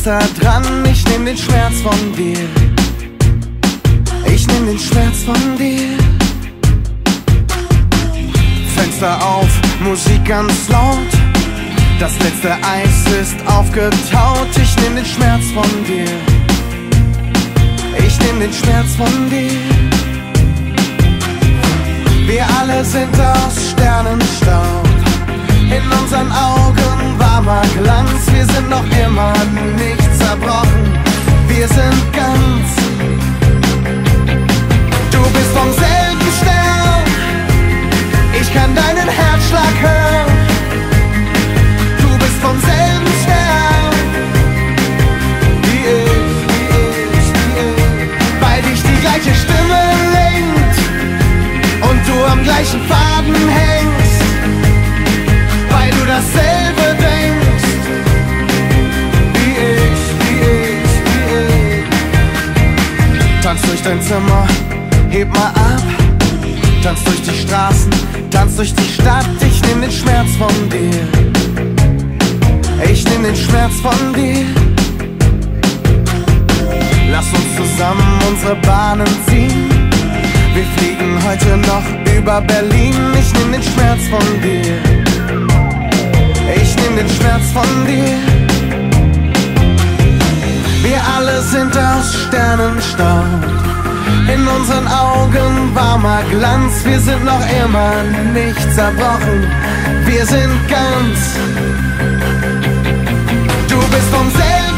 da dran, ich nehm den Schmerz von dir. Ich nehm den Schmerz von dir. Fenster auf, Musik ganz laut. Das letzte Eis ist aufgetaut. Ich nehm den Schmerz von dir. Ich nehm den Schmerz von dir. Wir alle sind aus Sternenstaub. In unseren Augen warmer Glanz. Wir sind noch immer nicht zerbrochen. Wir sind ganz. Du bist vom selben Stern. Ich kann deinen Herzschlag hören. Du bist vom selben Stern wie ich. Weil dich die gleiche Stimme lenkt und du am gleichen Faden hängst. Weil du dasselbe denkst wie ich. Tanz durch dein Zimmer, heb mal ab. Tanz durch die Straßen, tanz durch die Stadt. Ich nehm den Schmerz von dir. Ich nehm den Schmerz von dir. Lass uns zusammen unsere Bahnen ziehen. Wir fliegen heute noch über Berlin. Ich nehm den Schmerz von dir. Ich nehm den Schmerz von dir. Wir alle sind aus Sternenstaub. In unseren Augen warmer Glanz. Wir sind noch immer nicht zerbrochen. Wir sind ganz. Du bist vom selben